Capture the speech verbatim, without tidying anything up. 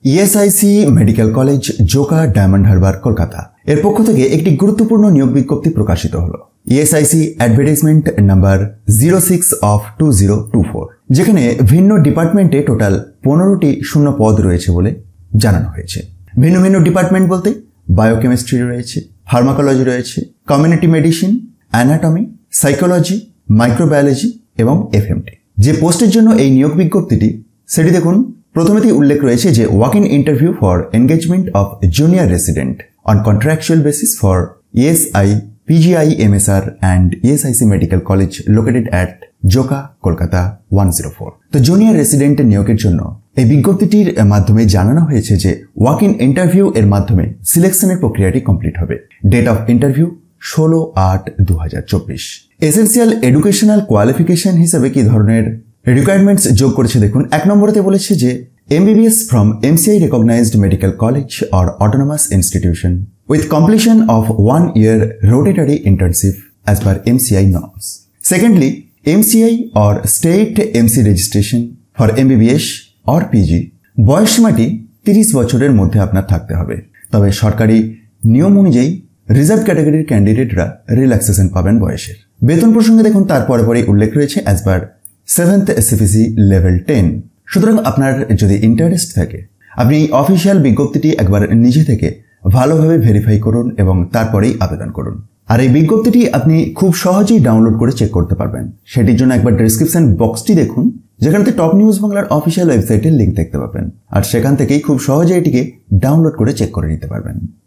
ESIC medical college, Joka, diamond harbour, Kolkata এর পক্ষ থেকে একটি গুরুত্বপূর্ণ নিয়োগ বিজ্ঞপ্তি প্রকাশিত হলো। ESIC advertisement number zero six of two zero two four, যেখানে ভিন্ন ডিপার্টমেন্টে টোটাল পনেরোটি শূন্য পদ রয়েছে বলে জানানো হয়েছে। ভিন্ন ভিন্ন ডিপার্টমেন্ট বলতে বায়োকেমিস্ট্রি রয়েছে, ফার্মাকোলজি রয়েছে, community medicine, anatomy, psychology, microbiology এবং এফএমটি। যে পোস্টের জন্য এই নিয়োগ বিজ্ঞপ্তিটি সেটি দেখুন, প্রথমেতেই উল্লেখ রয়েছে যে walk in interview for engagement of junior resident on contractual basis for ESI PGI MSR and ESIC medical college located at Joka, Kolkata one zero four. তো জুনিয়র রেসিডেন্টের নিয়োগের জন্য এই বিজ্ঞপ্তিটির মাধ্যমে জানানো হয়েছে যে ওয়াক ইন ইন্টারভিউ এর মাধ্যমে সিলেকশনের প্রক্রিয়াটি কমপ্লিট হবে। ডেট অফ ইন্টারভিউ ষোলো আট দু হাজার চব্বিশ। এসেন্সিয়াল এডুকেশনাল কোয়ালিফিকেশন হিসেবে কি ধরনের রিকোয়ারমেন্টস যোগ করেছে দেখুন। এক নম্বরেতে বলেছে যে MBBS from MCI recognised medical college or autonomous institution with completion of one year rotatory internship as per MCI norms. Secondly, MCI or state MC registration for MBBS or PG. বয়সসীমাটি তিরিশ বছরের মধ্যে আপনার থাকতে হবে, তবে সরকারি নিয়ম অনুযায়ী রিজার্ভ ক্যাটাগরির ক্যান্ডিডেটরা রিল্যাক্সেশন পাবেন বয়সের। বেতন প্রসঙ্গে দেখুন, তার পরে পরে উল্লেখ রয়েছে as per seventh SFC level ten. সুতরাং আপনার যদি ইন্টারেস্ট থাকে, আপনি অফিসিয়াল বিজ্ঞপ্তিটি একবার নিজে থেকে ভালোভাবে ভেরিফাই করুন এবং তারপরেই আবেদন করুন। আর এই বিজ্ঞপ্তিটি আপনি খুব সহজেই ডাউনলোড করে চেক করতে পারবেন। সেটির জন্য একবার ডেসক্রিপশন বক্সটি দেখুন, যেখানে টপ নিউজ বাংলার অফিসিয়াল ওয়েবসাইটের লিঙ্ক দেখতে পাবেন, আর সেখান থেকেই খুব সহজে এটিকে ডাউনলোড করে চেক করে নিতে পারবেন।